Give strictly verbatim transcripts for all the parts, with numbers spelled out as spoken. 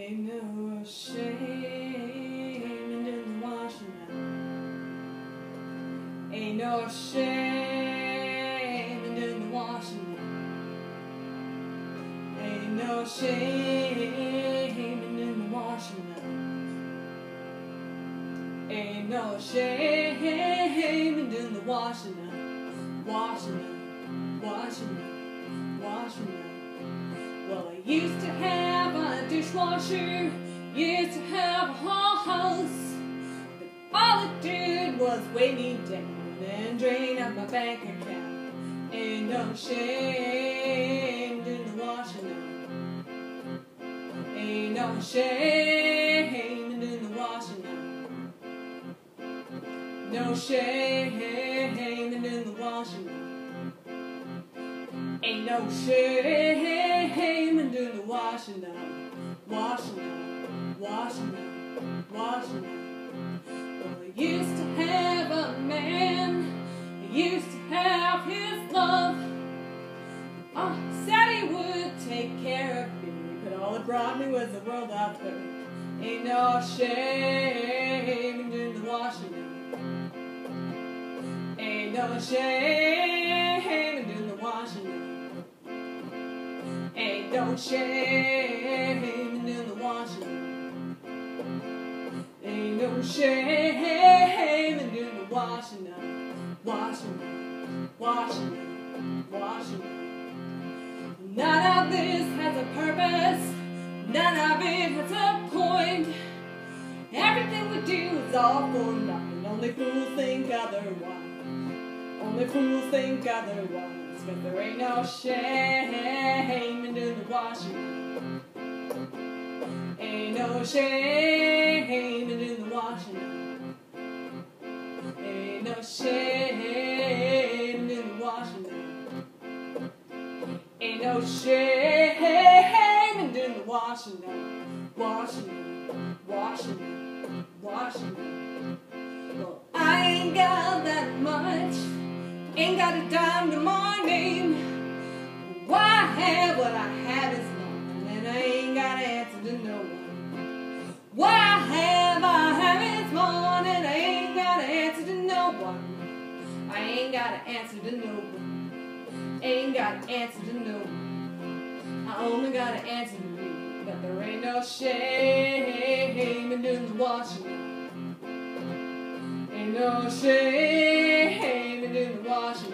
Ain't no shame in doing the washing up. Ain't no shame in doing the washing up. Ain't no shame in doing the washing up. Ain't no shame in doing the washing up. Washing up, washing up, washing up. Well, I used to have a dishwasher, used to have a whole house, but all it did was weigh me down and drain out my bank account. Ain't no shame in the washing up. Ain't no shame in the washing up. No shame in the washing up. Ain't no shame in doing the washing up, washing up, washing up, washing up. Well, I used to have a man, I used to have his love. Oh, said he would take care of me, but all it brought me was a world of hurt. Ain't no shame in doing the washing up. Ain't no shame in doing the washing up. Ain't no shame in doing the washing up. Ain't no shame in doing the washing up. Washing up, washing up, washing up. None of this has a purpose. None of it has a point. Everything we do is all for nothing. Only fools think otherwise. Only fools think otherwise. Cause there ain't no shame in doing the washing up. Ain't no shame in doing the washing up. Ain't no shame in doing the washing up. Ain't no shame in doing the washing up. Washing up, washing up, washing up. Well, I ain't got that much. Ain't got a dime to my name. Why I have what I have is mine, and I ain't got to answer to no one. Why I have I have is mine, and I ain't got to answer to no one. I ain't got to answer to no one. Ain't got to answer to no one. I only got to answer to me. But there ain't no shame in doing the washing up. Ain't no shame in doing the washing up.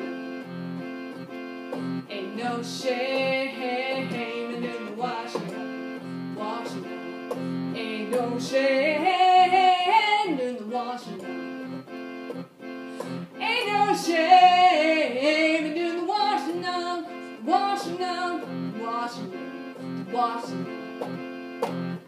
Ain't no shame in doing the washing up. Washing up. Ain't no shame in doing the washing up. Ain't no shame in doing the washing up. Washing up. Washing up. Washing up.